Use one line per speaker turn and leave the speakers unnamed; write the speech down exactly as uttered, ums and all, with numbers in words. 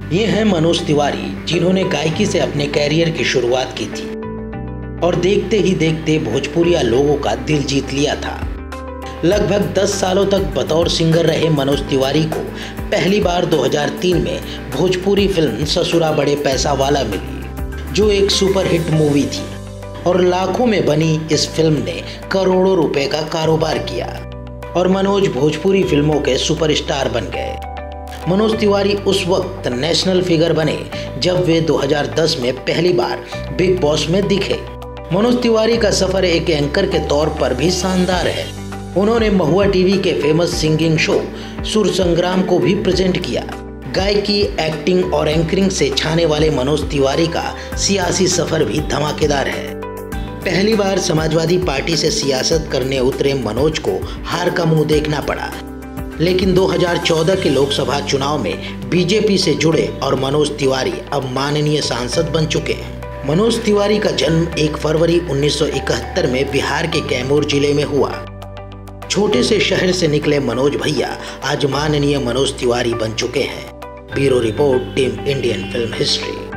ये हैं मनोज तिवारी, जिन्होंने गायकी से अपने कैरियर की शुरुआत की थी और देखते ही देखते भोजपुरिया लोगों का दिल जीत लिया था। लगभग दस सालों तक बतौर सिंगर रहे मनोज तिवारी को पहली बार दो हज़ार तीन में भोजपुरी फिल्म ससुरा बड़े पैसावाला मिली, जो एक सुपरहिट मूवी थी और लाखों में बनी इस फिल्म ने करोड़ों रुपए का कारोबार किया और मनोज भोजपुरी फिल्मों के सुपरस्टार बन गए। मनोज तिवारी उस वक्त नेशनल फिगर बने जब वे दो हज़ार दस में पहली बार बिग बॉस में दिखे। मनोज तिवारी का सफर एक एंकर के तौर पर भी शानदार है। उन्होंने महुआ टीवी के famous singing show Sur Sangram को भी प्रेजेंट किया। गायकी, एक्टिंग और एंकरिंग से छाने वाले मनोज तिवारी का सियासी सफर भी धमाकेदार है। पहली बार समाजवादी पार्टी से सियासत करने उतरे मनोज को हार का मुंह देखना पड़ा, लेकिन दो हज़ार चौदह के लोकसभा चुनाव में बीजेपी से जुड़े और मनोज तिवारी अब माननीय सांसद बन चुके हैं। मनोज तिवारी का जन्म एक फरवरी उन्नीस सौ इकहत्तर में बिहार के कैमूर जिले में हुआ। छोटे से शहर से निकले मनोज भैया आज माननीय मनोज तिवारी बन चुके हैं। Bureau report, team Indian film history.